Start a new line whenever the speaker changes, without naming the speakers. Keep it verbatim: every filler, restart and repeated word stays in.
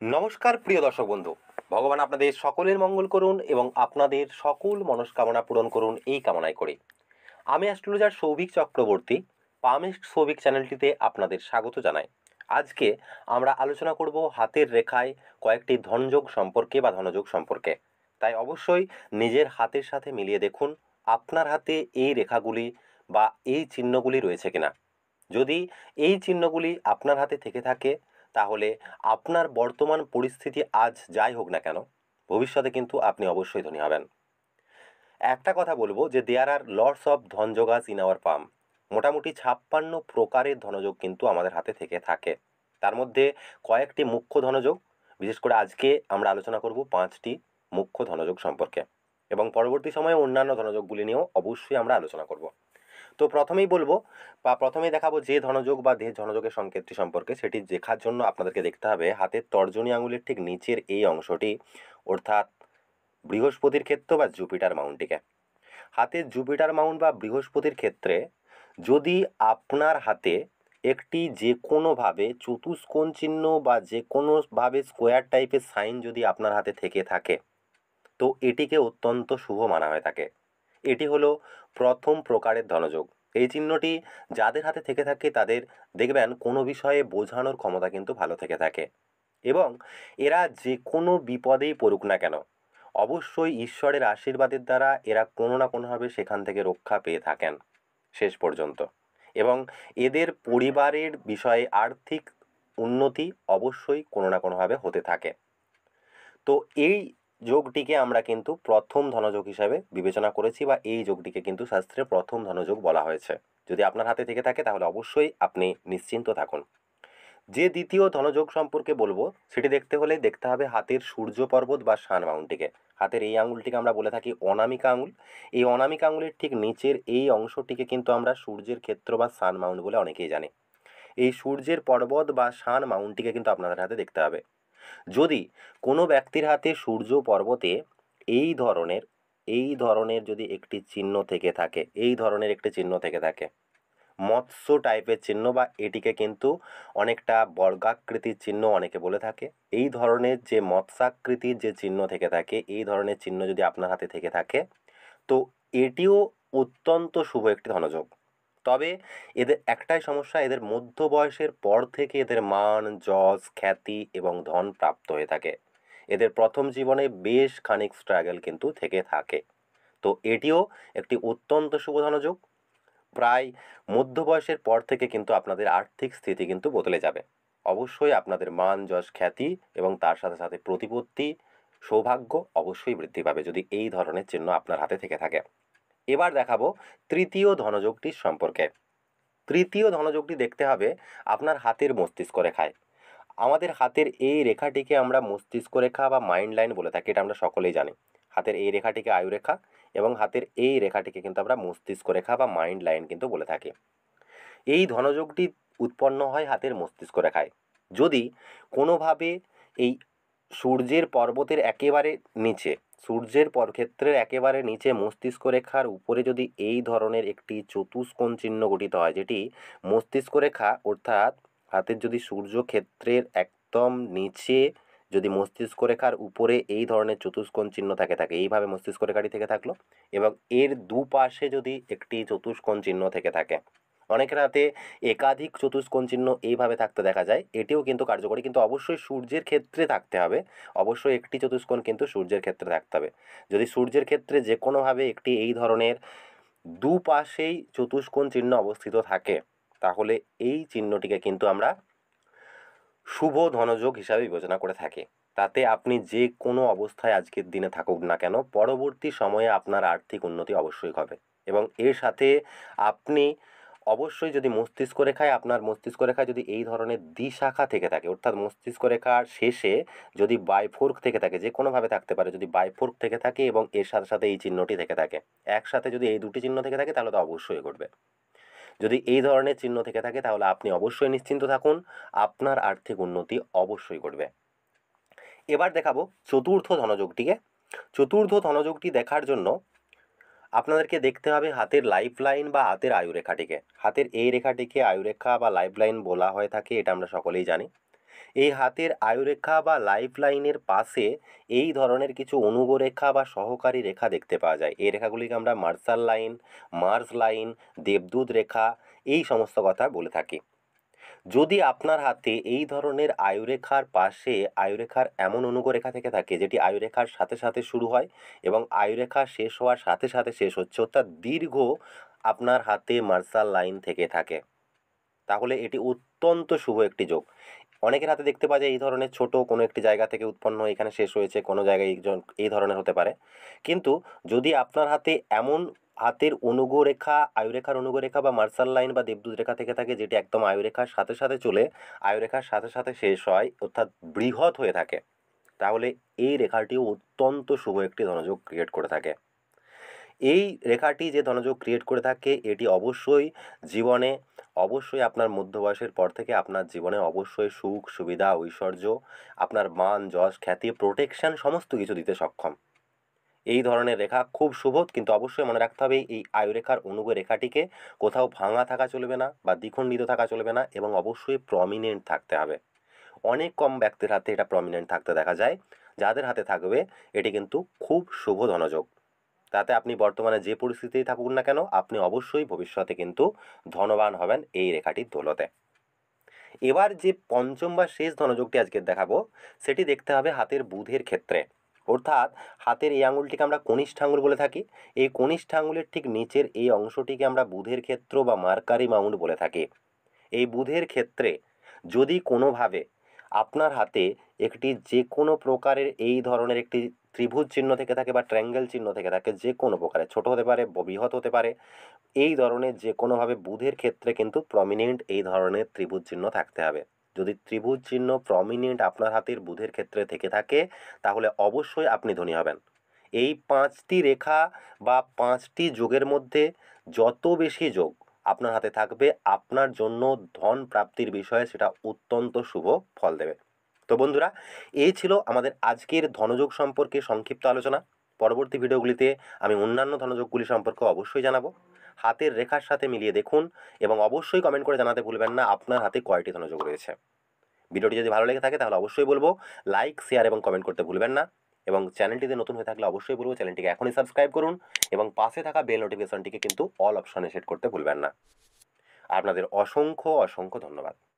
নমস্কার প্রিয় দর্শক বন্ধু। ভগবান আপনাদের সকলের মঙ্গল করুন এবং আপনাদের সকল মনস্কামনা পূরণ করুন এই কামনাই করি। আমি অ্যাস্ট্রোলজার সৌভিক চক্রবর্তী, পামেস্ট সৌভিক চ্যানেলটিতে আপনাদের স্বাগত জানাই। আজকে আমরা আলোচনা করব হাতের রেখায় কয়েকটি ধনযোগ সম্পর্কে বা ধনযোগ সম্পর্কে। তাই অবশ্যই নিজের হাতের সাথে মিলিয়ে দেখুন আপনার হাতে এই রেখাগুলি বা এই চিহ্নগুলি রয়েছে কিনা। যদি এই চিহ্নগুলি আপনার হাতে থেকে থাকে তাহলে আপনার বর্তমান পরিস্থিতি আজ যাই হোক না কেন, ভবিষ্যতে কিন্তু আপনি অবশ্যই ধনী হবেন। একটা কথা বলবো যে দেয়ার আর লটস অফ ধনযোগাস ইন আওয়ার পাম। মোটামুটি ছাপ্পান্ন প্রকারের ধনযোগ কিন্তু আমাদের হাতে থেকে থাকে। তার মধ্যে কয়েকটি মুখ্য ধনযোগ, বিশেষ করে আজকে আমরা আলোচনা করব পাঁচটি মুখ্য ধনযোগ সম্পর্কে এবং পরবর্তী সময়ে অন্যান্য ধনযোগগুলি নিয়েও অবশ্যই আমরা আলোচনা করব। তো প্রথমেই বলবো বা প্রথমেই দেখাবো যে ধনযোগ বা যে ধনযোগের সংকেতটি সম্পর্কে, সেটি দেখার জন্য আপনাদেরকে দেখতে হবে হাতের তর্জনী আঙুলের ঠিক নিচের এই অংশটি, অর্থাৎ বৃহস্পতির ক্ষেত্র বা জুপিটার মাউন্টটিকে। হাতের জুপিটার মাউন্ট বা বৃহস্পতির ক্ষেত্রে যদি আপনার হাতে একটি যে কোনোভাবে চতুষ্কোণ চিহ্ন বা যে কোনোভাবে স্কোয়ার টাইপের সাইন যদি আপনার হাতে থেকে থাকে, তো এটিকে অত্যন্ত শুভ মানা হয়ে থাকে। এটি হলো প্রথম প্রকারের ধনযোগ। এই চিহ্নটি যাদের হাতে থেকে থাকে তাদের দেখবেন কোনো বিষয়ে বোঝানোর ক্ষমতা কিন্তু ভালো থেকে থাকে এবং এরা যে কোনো বিপদেই পড়ুক না কেন, অবশ্যই ঈশ্বরের আশীর্বাদের দ্বারা এরা কোনো না কোনোভাবে সেখান থেকে রক্ষা পেয়ে থাকেন শেষ পর্যন্ত। এবং এদের পরিবারের বিষয়ে আর্থিক উন্নতি অবশ্যই কোনো না কোনোভাবে হতে থাকে। তো এই যোগটিকে আমরা কিন্তু প্রথম ধনযোগ হিসাবে বিবেচনা করেছি বা এই যোগটিকে কিন্তু শাস্ত্রে প্রথম ধনযোগ বলা হয়েছে। যদি আপনার হাতে থেকে থাকে তাহলে অবশ্যই আপনি নিশ্চিন্ত থাকুন। যে দ্বিতীয় ধনযোগ সম্পর্কে বলবো সেটি দেখতে হলে দেখতে হবে হাতের সূর্য পর্বত বা শান মাউন্টটিকে। হাতের এই আঙুলটিকে আমরা বলে থাকি অনামিকা আঙুল। এই অনামিকা আঙুলের ঠিক নিচের এই অংশটিকে কিন্তু আমরা সূর্যের ক্ষেত্র বা শান মাউন্ট বলে অনেকেই জানি। এই সূর্যের পর্বত বা শান মাউন্টটিকে কিন্তু আপনাদের হাতে দেখতে হবে। যদি কোনো ব্যক্তির হাতে সূর্য পর্বতে এই ধরনের এই ধরনের যদি একটি চিহ্ন থেকে থাকে, এই ধরনের একটি চিহ্ন থেকে থাকে, মৎস্য টাইপের চিহ্ন বা এটিকে কিন্তু অনেকটা বর্গাকৃতির চিহ্ন অনেকে বলে থাকে, এই ধরনের যে মৎস্যাকৃতির যে চিহ্ন থেকে থাকে, এই ধরনের চিহ্ন যদি আপনার হাতে থেকে থাকে, তো এটিও অত্যন্ত শুভ একটি ধনযোগ। তবে এদের একটাই সমস্যা, এদের মধ্য বয়সের পর থেকে এদের মান, যশ, খ্যাতি এবং ধন প্রাপ্ত হয়ে থাকে। এদের প্রথম জীবনে বেশ খানিক স্ট্রাগল কিন্তু থেকে থাকে। তো এটিও একটি অত্যন্ত শুভ ধনযোগ। প্রায় মধ্য বয়সের পর থেকে কিন্তু আপনাদের আর্থিক স্থিতি কিন্তু বদলে যাবে। অবশ্যই আপনাদের মান, যশ, খ্যাতি এবং তার সাথে সাথে প্রতিপত্তি, সৌভাগ্য অবশ্যই বৃদ্ধি পাবে যদি এই ধরনের চিহ্ন আপনার হাতে থেকে থাকে। এবার দেখাবো তৃতীয় ধনযোগটির সম্পর্কে। তৃতীয় ধনযোগটি দেখতে হবে আপনার হাতের মস্তিষ্ক রেখায়। আমাদের হাতের এই রেখাটিকে আমরা মস্তিষ্ক রেখা বা মাইন্ড লাইন বলে থাকি, এটা আমরা সকলেই জানি। হাতের এই রেখাটিকে আয়ু রেখা এবং হাতের এই রেখাটিকে কিন্তু আমরা মস্তিষ্ক রেখা বা মাইন্ড লাইন কিন্তু বলে থাকি। এই ধনযোগটি উৎপন্ন হয় হাতের মস্তিষ্ক রেখায়। যদি কোনোভাবে এই সূর্যের পর্বতের একেবারে নিচে, সূর্যের পর ক্ষেত্রের একেবারে নিচে মস্তিষ্ক রেখার উপরে যদি এই ধরনের একটি চতুষ্কোণ চিহ্ন গঠিত হয়, যেটি মস্তিষ্ক রেখা অর্থাৎ হাতের যদি সূর্য ক্ষেত্রের একদম নিচে যদি মস্তিষ্ক রেখার উপরে এই ধরনের চতুষ্কোণ চিহ্ন থাকে থাকে এইভাবে মস্তিষ্ক রেখাটি থেকে থাকলো এবং এর দুপাশে যদি একটি চতুষ্কোণ চিহ্ন থেকে থাকে, অনেকের হাতে একাধিক চতুষ্কোণ চিহ্ন এইভাবে থাকতে দেখা যায়, এটিও কিন্তু কার্যকরী, কিন্তু অবশ্যই সূর্যের ক্ষেত্রে থাকতে হবে। অবশ্যই একটি চতুষ্কোণ কিন্তু সূর্যের ক্ষেত্রে থাকতে হবে। যদি সূর্যের ক্ষেত্রে যে কোনোভাবে একটি এই ধরনের দুপাশেই চতুষ্কোণ চিহ্ন অবস্থিত থাকে, তাহলে এই চিহ্নটিকে কিন্তু আমরা শুভ ধনযোগ হিসাবে বিবেচনা করে থাকি। তাতে আপনি যে কোনো অবস্থায় আজকের দিনে থাকুক না কেন, পরবর্তী সময়ে আপনার আর্থিক উন্নতি অবশ্যই হবে। এবং এর সাথে আপনি অবশ্যই যদি মস্তিষ্ক রেখায় আপনার মস্তিষ্ক রেখায় যদি এই ধরনের দ্বিশাখা থেকে থাকে, অর্থাৎ মস্তিষ্ক রেখার শেষে যদি বাইফোর্ক থেকে থাকে, যে কোনোভাবে থাকতে পারে, যদি বাইফোর্ক থেকে থাকে এবং এর সাথে সাথে এই চিহ্নটি থেকে থাকে, একসাথে যদি এই দুটি চিহ্ন থেকে থাকে তাহলে তো অবশ্যই ঘটবে। যদি এই ধরনের চিহ্ন থেকে থাকে তাহলে আপনি অবশ্যই নিশ্চিন্ত থাকুন, আপনার আর্থিক উন্নতি অবশ্যই ঘটবে। এবার দেখাবো চতুর্থ ধনযোগটিকে। চতুর্থ ধনযোগটি দেখার জন্য আপনাদেরকে দেখতে হবে হাতের লাইফ লাইন বা হাতের আয়ু রেখাটিকে। হাতের এই রেখাটিকে আয়ু রেখা বা লাইফ লাইন বলা হয়ে থাকে, এটা আমরা সকলেই জানি। এই হাতের আয়ুরেখা বা লাইফ লাইনের পাশে এই ধরনের কিছু অনুগ রেখা বা সহকারী রেখা দেখতে পাওয়া যায়। এই রেখাগুলিকে আমরা মার্শাল লাইন, মার্স লাইন, দেবদূত রেখা এই সমস্ত কথা বলে থাকি। যদি আপনার হাতে এই ধরনের আয়ুরেখার পাশে আয়ুরেখার এমন অনুগ রেখা থেকে থাকে যেটি আয়ুরেখার সাথে সাথে শুরু হয় এবং আয়ুরেখা শেষ হওয়ার সাথে সাথে শেষ হচ্ছে, অর্থাৎ দীর্ঘ আপনার হাতে মার্শাল লাইন থেকে থাকে, তাহলে এটি অত্যন্ত শুভ একটি যোগ। অনেকের হাতে দেখতে পাওয়া যায় এই ধরনের ছোট কোনো একটি জায়গা থেকে উৎপন্ন হয়ে এখানে শেষ হয়েছে, কোনো জায়গায় এই জন- এই ধরনের হতে পারে। কিন্তু যদি আপনার হাতে এমন হাতের অনুগ রেখা, আয়ুরেখার অনুগ রেখা বা মার্শাল লাইন বা দেবদূত রেখা থেকে থাকে যেটি একদম আয়ুরেখার সাথে সাথে চলে আয়ুরেখার সাথে সাথে শেষ হয়, অর্থাৎ বৃহৎ হয়ে থাকে, তাহলে এই রেখাটিও অত্যন্ত শুভ একটি ধনযোগ ক্রিয়েট করে থাকে। এই রেখাটি যে ধনযোগ ক্রিয়েট করে থাকে এটি অবশ্যই জীবনে, অবশ্যই আপনার মধ্য বয়সের পর থেকে আপনার জীবনে অবশ্যই সুখ, সুবিধা, ঐশ্বর্য, আপনার মান, যশ, খ্যাতি, প্রোটেকশন সমস্ত কিছু দিতে সক্ষম। এই ধরনের রেখা খুব শুভ, কিন্তু অবশ্যই মনে রাখতে হবে এই আয়ুরেখার অনুগ রেখাটিকে কোথাও ভাঙা থাকা চলবে না বা দ্বিখণ্ডিত থাকা চলবে না এবং অবশ্যই প্রমিনেন্ট থাকতে হবে। অনেক কম ব্যক্তির হাতে এটা প্রমিনেন্ট থাকতে দেখা যায়, যাদের হাতে থাকবে এটি কিন্তু খুব শুভ ধনযোগ। তাতে আপনি বর্তমানে যে পরিস্থিতিতেই থাকুন না কেন আপনি অবশ্যই ভবিষ্যতে কিন্তু ধনবান হবেন এই রেখাটির দৌলতে। এবার যে পঞ্চম বা শেষ ধনযোগটি আজকে দেখাবো সেটি দেখতে হবে হাতের বুধের ক্ষেত্রে, অর্থাৎ হাতের এই আঙুলটিকে আমরা কনিষ্ঠ আঙুল বলে থাকি। এই কনিষ্ঠ আঙুলের ঠিক নিচের এই অংশটিকে আমরা বুধের ক্ষেত্র বা মার্কারি মাউন্ট বলে থাকি। এই বুধের ক্ষেত্রে যদি কোনোভাবে আপনার হাতে একটি যে কোনো প্রকারের এই ধরনের একটি ত্রিভুজ চিহ্ন থেকে থাকে বা ট্রায়াঙ্গেল চিহ্ন থেকে থাকে, যে কোনো প্রকারের, ছোট হতে পারে, বৃহৎ হতে পারে, এই ধরনের যে কোনোভাবে বুধের ক্ষেত্রে কিন্তু প্রমিনেন্ট এই ধরনের ত্রিভুজ চিহ্ন থাকতে হবে। যদি ত্রিভুজ চিহ্ন প্রমিনেন্ট আপনার হাতের বুধের ক্ষেত্রে থেকে থাকে তাহলে অবশ্যই আপনি ধনী হবেন। এই পাঁচটি রেখা বা পাঁচটি যোগের মধ্যে যত বেশি যোগ আপনার হাতে থাকবে আপনার জন্য ধন প্রাপ্তির বিষয়ে সেটা অত্যন্ত শুভ ফল দেবে। তো বন্ধুরা, এই ছিল আমাদের আজকের ধনযোগ সম্পর্কে সংক্ষিপ্ত আলোচনা। পরবর্তী ভিডিওগুলিতে আমি অন্যান্য ধনযোগগুলি সম্পর্কে অবশ্যই জানাবো। হাতের রেখার সাথে মিলিয়ে দেখুন এবং অবশ্যই কমেন্ট করে জানাতে ভুলবেন না আপনার হাতে কয়টি ধনযোগ রয়েছে। ভিডিওটি যদি ভালো লেগে থাকে তাহলে অবশ্যই বলবো লাইক, শেয়ার এবং কমেন্ট করতে ভুলবেন না। এবং চ্যানেলটিতে নতুন হয়ে থাকলে অবশ্যই বলবো চ্যানেলটিকে এখনই সাবস্ক্রাইব করুন এবং পাশে থাকা বেল নোটিফিকেশনটিকে কিন্তু অল অপশনে সেট করতে ভুলবেন না। আপনাদের অসংখ্য অসংখ্য ধন্যবাদ।